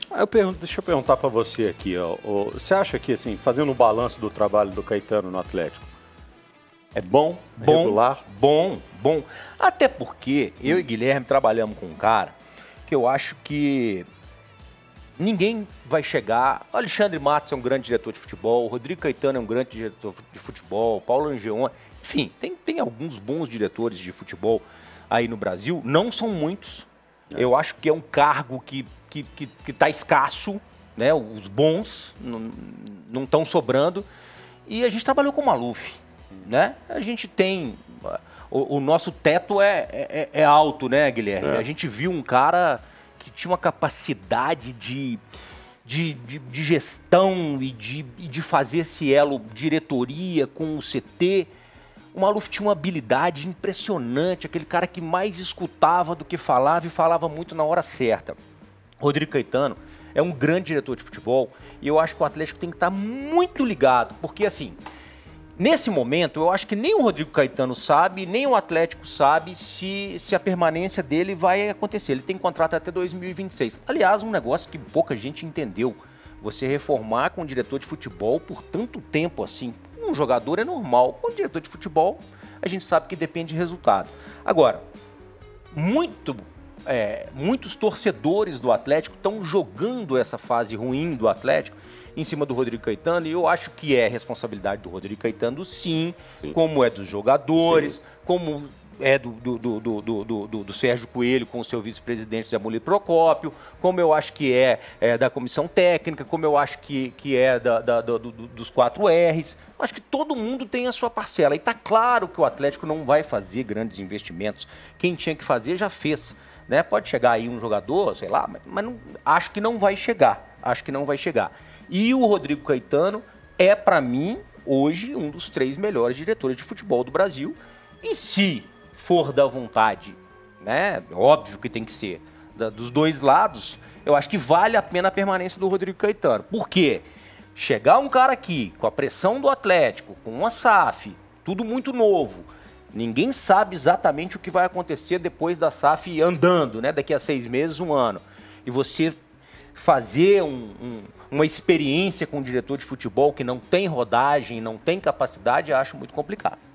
Deixa eu perguntar para você aqui, ó, você acha que, assim, fazendo um balanço do trabalho do Caetano no Atlético, é bom, regular? Bom. Até porque eu e Guilherme trabalhamos com um cara que eu acho que ninguém vai chegar. O Alexandre Matos é um grande diretor de futebol, o Rodrigo Caetano é um grande diretor de futebol, Paulo Angeon, enfim, tem alguns bons diretores de futebol aí no Brasil, não são muitos. Eu acho que é um cargo que está escasso, né? Os bons não estão sobrando. E a gente trabalhou com o Maluf, né? A gente tem... O nosso teto é alto, né, Guilherme? A gente viu um cara que tinha uma capacidade de gestão e de fazer esse elo diretoria com o CT. O Maluf tinha uma habilidade impressionante, aquele cara que mais escutava do que falava e falava muito na hora certa. Rodrigo Caetano é um grande diretor de futebol e eu acho que o Atlético tem que estar muito ligado, porque assim, nesse momento eu acho que nem o Rodrigo Caetano sabe, nem o Atlético sabe se a permanência dele vai acontecer. Ele tem contrato até 2026. Aliás, um negócio que pouca gente entendeu. Você reformar com um diretor de futebol por tanto tempo assim, um jogador é normal. Com um diretor de futebol, a gente sabe que depende de resultado. Agora, muitos torcedores do Atlético estão jogando essa fase ruim do Atlético em cima do Rodrigo Caetano, e eu acho que é responsabilidade do Rodrigo Caetano, sim. Como é dos jogadores, sim. Como é do Sérgio Coelho com o seu vice-presidente Zé Muli Procópio, como eu acho que é da comissão técnica, como eu acho que é dos 4 R's. Acho que todo mundo tem a sua parcela. E tá claro que o Atlético não vai fazer grandes investimentos. Quem tinha que fazer já fez. Né? Pode chegar aí um jogador, sei lá, mas não, acho que não vai chegar. Acho que não vai chegar. E o Rodrigo Caetano é, para mim, hoje, um dos 3 melhores diretores de futebol do Brasil. E se for da vontade, né? Óbvio que tem que ser dos 2 lados, eu acho que vale a pena a permanência do Rodrigo Caetano. Por quê? Chegar um cara aqui com a pressão do Atlético, com uma SAF, tudo muito novo, ninguém sabe exatamente o que vai acontecer depois da SAF andando, né? Daqui a 6 meses, 1 ano. E você fazer uma experiência com um diretor de futebol que não tem rodagem, não tem capacidade, eu acho muito complicado.